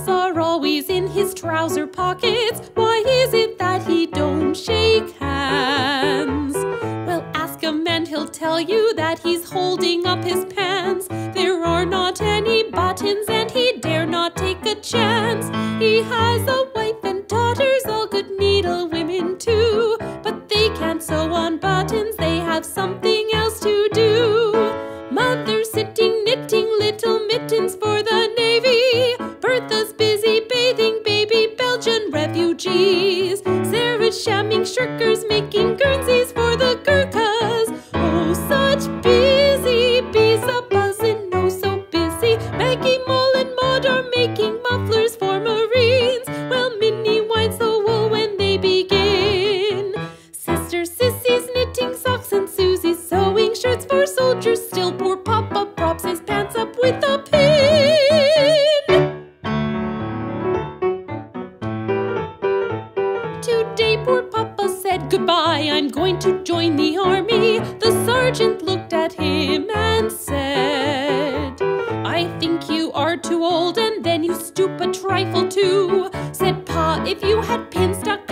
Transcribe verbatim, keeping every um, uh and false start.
gloves are always in his trouser pockets. Why is it that he don't shake hands? Well, ask him and he'll tell you that he's holding up his pants. There are not any buttons and he dare not take a chance. He has a wife and daughters, all good needle women too, but they can't sew on buttons, they have something else to do. Mother's sitting knitting little mittens for the Navy. Bertha's busy bathing baby Belgian refugees. Sarah's shamming shirkers making Guernseys for the Gurkhas. Oh, such busy bees a-buzzing, oh so busy. Maggie, Moll and Maud are making mufflers for Marines. Well, Minnie winds the wool when they begin. Sister Sissy's knitting socks and Susie's sewing shirts for soldiers. Still poor Papa props his pants up with a pin. Today poor Papa said goodbye, I'm going to join the army. The sergeant looked at him and said, I think you are too old and then you stoop a trifle too. Said Pa, if you had pins stuck